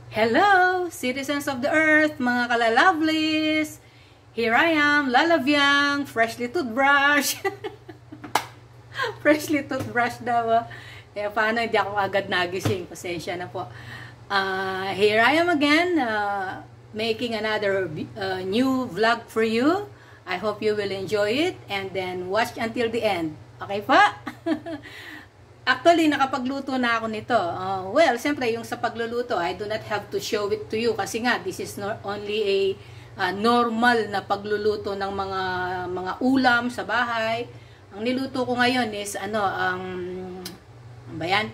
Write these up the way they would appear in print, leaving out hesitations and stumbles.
Hello, citizens of the earth, mga kalalovelies! Here I am, lalavyang, freshly toothbrush. Freshly toothbrush daw. Paano hindi ako agad nagising? Pasensya na po. Here I am again, making another new vlog for you. I hope you will enjoy it and then watch until the end. Okay pa? Actually, nakapagluto na ako nito. Well, siyempre, yung sa pagluluto, I do not have to show it to you kasi nga, this is not only a normal na pagluluto ng mga ulam sa bahay. Ang niluto ko ngayon is, ano ba yan?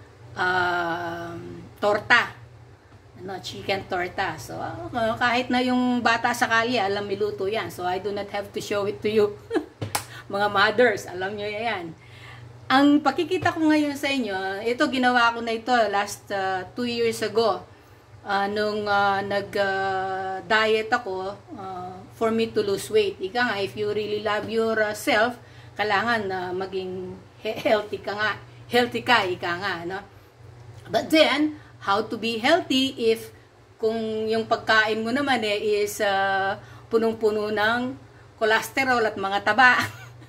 Torta. Chicken torta. So, kahit na yung bata sa kalye, alam niluto yan. So, I do not have to show it to you. Mga mothers, alam nyo yan. Ang pakikita ko ngayon sa inyo, ito ginawa ko na ito last 2 years ago. Nung nag-diet ako for me to lose weight. Ika nga, if you really love yourself, kailangan maging healthy ka nga. Healthy ka, ika nga. No? But then, how to be healthy if kung yung pagkain mo naman is punong-puno ng cholesterol at mga taba.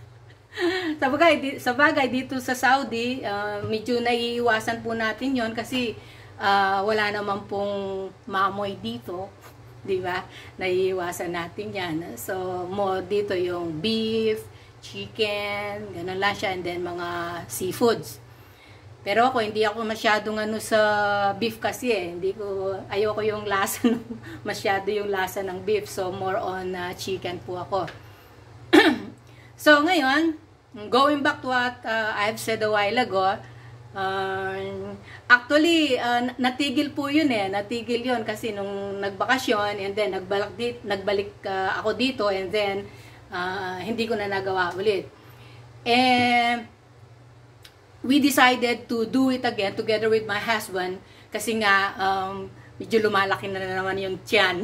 Sa bagay dito sa Saudi, medyo naiiwasan po natin yon kasi wala naman pong mamoy dito, di ba? Naiiwasan natin yan. So, more dito yung beef, chicken, ganun lang siya, and then mga seafoods. Pero ako, hindi ako masyadong sa beef kasi ayoko yung lasa, masyado yung lasa ng beef. So, more on chicken po ako. So, ngayon, going back to what I've said a while ago, actually, natigil po yun natigil yun kasi nung nagbakasyon and then nagbalik ako dito and then hindi ko na nagawa ulit. And we decided to do it again together with my husband kasi nga medyo lumalaki na naman yung tiyan.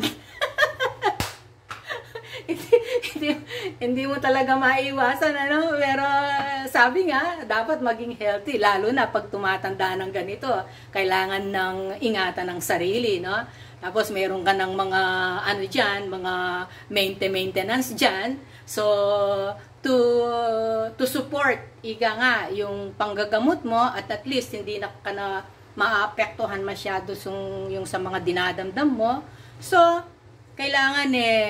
Hindi mo talaga maiiwasan, pero sabi nga, dapat maging healthy, lalo na pag tumatanda ng ganito, kailangan ng ingatan ng sarili, no? Tapos meron ka ng mga, mga maintenance dyan, so, to support, nga, yung panggagamot mo, at least, hindi na ka na maapektuhan masyado yung sa mga dinadamdam mo, so, kailangan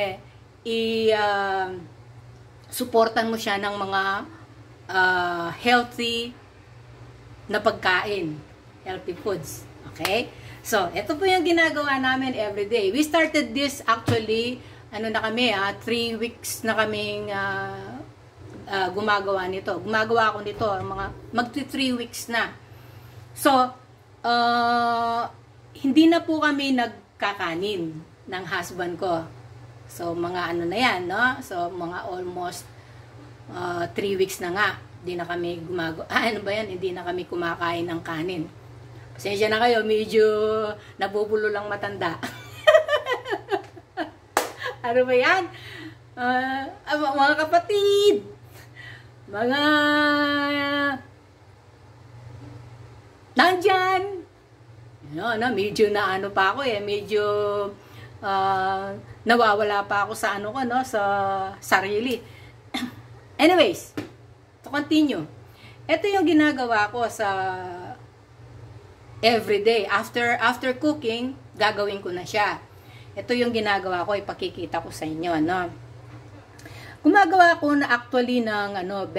supportan mo siya ng mga healthy na pagkain, healthy foods. Okay? So, ito po yung ginagawa namin everyday. We started this actually, 3 weeks na kaming gumagawa nito. Gumagawa ako nito, magti 3 weeks na. So, hindi na po kami nagkakanin ng husband ko. So, mga na yan, no? So, mga almost 3 weeks na nga. Hindi na kami Hindi na kami kumakain ng kanin. Pasensya na kayo, medyo nabubulo lang matanda. Ano ba yan? Mga kapatid! Nandyan! Medyo na pa ako medyo nawawala pa ako sa sa sarili. Anyways, to continue. Ito yung ginagawa ko sa everyday. After cooking, gagawin ko na siya. Ito yung ginagawa ko, ipakikita ko sa inyo, Gumagawa ko na actually ng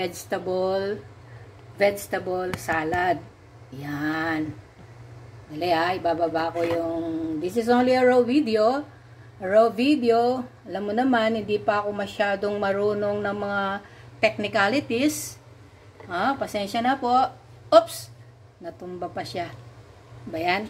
vegetable salad. Yan. Dali ibababa ko yung, this is only a raw video. Alam mo naman, hindi pa ako masyadong marunong ng mga technicalities. Pasensya na po. Oops! Natumba pa siya. Ba yan?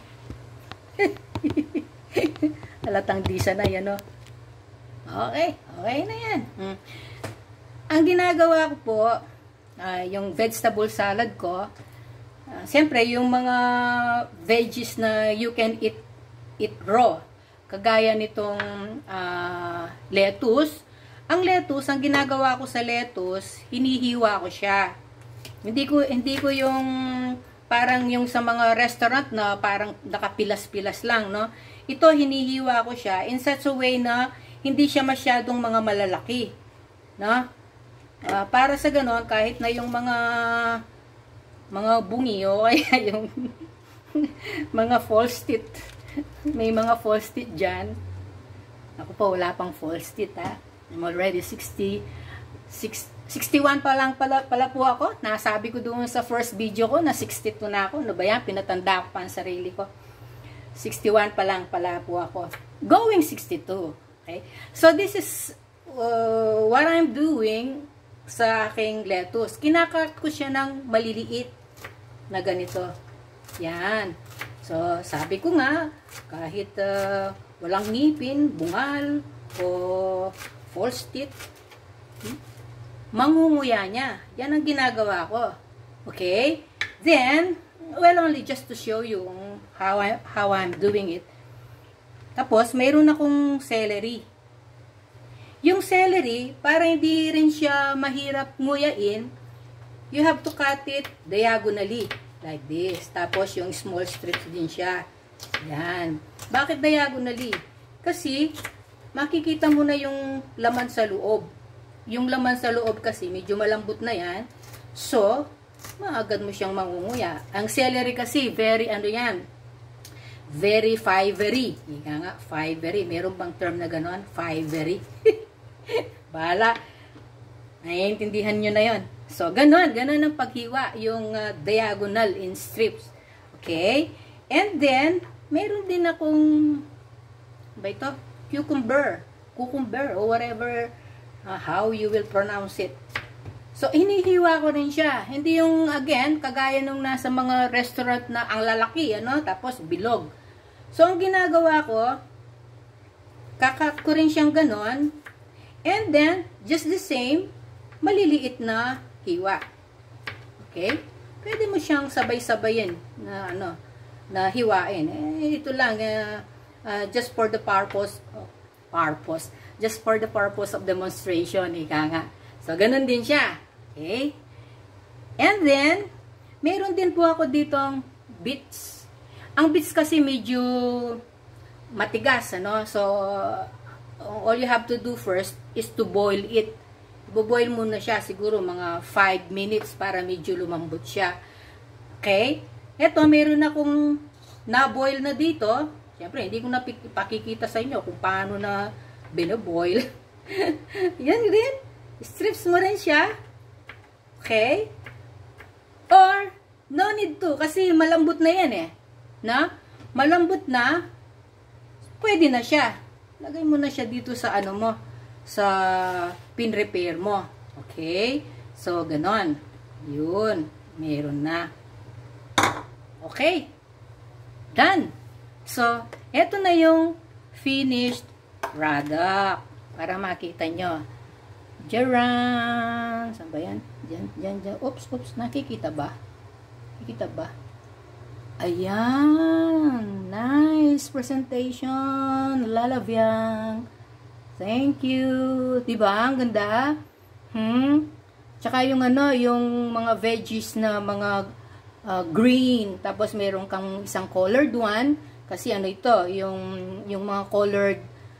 Halatang disa na yan, Okay na yan. Ang ginagawa ko po, yung vegetable salad ko, siyempre, yung mga veggies na you can eat raw. Kagaya nitong lettuce. Ang lettuce, ang ginagawa ko sa lettuce, hinihiwa ko siya. Hindi ko yung parang yung sa mga restaurant na parang nakapilas-pilas lang, no? Ito, hinihiwa ko siya in such a way na hindi siya masyadong mga malalaki, no? Para sa ganon, kahit na yung mga bungi o kaya yung mga false teeth, may mga false teeth dyan. Ako po, wala pang false teeth, ha? I'm already 61 pa lang pala po ako. Nasabi ko doon sa first video ko na 62 na ako. Ano ba yan? Pinatanda ko pa ang sarili ko. 61 pa lang pala po ako. Going 62. Okay? So, this is what I'm doing sa aking lettuce. Kinakat ko siya ng maliliit na ganito. Yan. So, sabi ko nga, kahit walang ngipin, bungal, o false teeth, mangunguya niya. Yan ang ginagawa ko. Okay? Then, well, only just to show you how I'm doing it. Tapos, mayroon akong celery. Yung celery, para hindi rin siya mahirap nguyain, you have to cut it diagonally. Like this. Tapos, yung small strips din siya. Yan. Bakit diagonally? Kasi, makikita mo na yung laman sa loob. Yung laman sa loob kasi, medyo malambot na yan. So, maagad mo siyang mangunguya. Ang celery kasi, very ano yan, very fibery. Ika nga, fibery. Meron bang term na ganon? Fibery. Bahala. Naiintindihan nyo na yon. So, ganon ang paghiwa. Yung diagonal in strips. Okay? And then, meron din akong, ba ito? Cucumber, or whatever, how you will pronounce it. So, hinihiwa ko rin siya. Hindi yung, again, kagaya nung nasa mga restaurant na ang lalaki, ano, tapos bilog. So, ang ginagawa ko, kakat ko rin siyang ganon, and then, just the same, maliliit na hiwa. Okay? Pwede mo siyang sabay-sabayin na, ano, na hiwain. Ito lang, just for the just for the purpose of demonstration, ika nga. So, ganun din siya. Okay? And then, meron din po ako ditong beets. Ang beets kasi medyo matigas, ano? So, all you have to do first is to boil it. Boboil muna siya, siguro mga 5 minutes para medyo lumambot siya. Okay? Ito, meron akong na-boil na dito. Siyempre, hindi ko na pakikita sa inyo kung paano na binoboil. Yan din. Strips mo rin siya. Okay? Or, no need to. Kasi malambot na yan eh. Na? Malambot na. Pwede na siya. Lagay mo na siya dito sa ano mo. Sa pin repair mo. Okay? So, ganon. Yun. Meron na. Okay. Done. So, eto na yung finished product. Para makita nyo. Jaran. Saan ba yan? Diyan. Oops. Nakikita ba? Nakikita ba? Ayan. Nice presentation. Lalavyang. Thank you. Diba? Ang ganda. Tsaka yung ano, yung mga veggies na mga green. Tapos meron kang isang colored one. Kasi ano ito, yung mga colored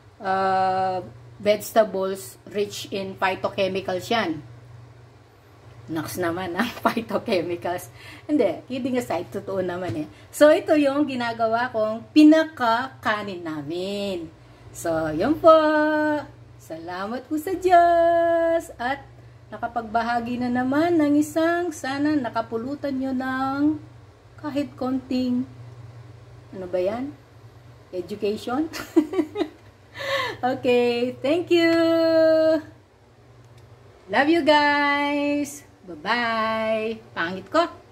vegetables rich in phytochemicals yan. Naks naman ang phytochemicals. Hindi, kidding aside, totoo naman eh. So, ito yung ginagawa kong pinaka-kanin namin. So, yun po. Salamat po sa Diyos. At nakapagbahagi na naman ng isang, sana nakapulutan nyo ng kahit konting, ano ba yan? Education? Okay, thank you. Love you guys. Bye-bye. Pangit ko.